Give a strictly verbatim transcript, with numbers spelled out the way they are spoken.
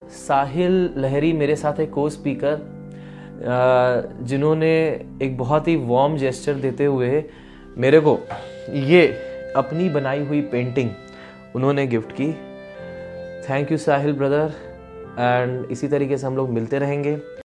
साहिल लहरी मेरे साथ एक को स्पीकर, जिन्होंने एक बहुत ही वार्म जेस्चर देते हुए मेरे को ये अपनी बनाई हुई पेंटिंग उन्होंने गिफ्ट की। Thank you Sahil brother, and इसी तरीके से हम लोग मिलते रहेंगे।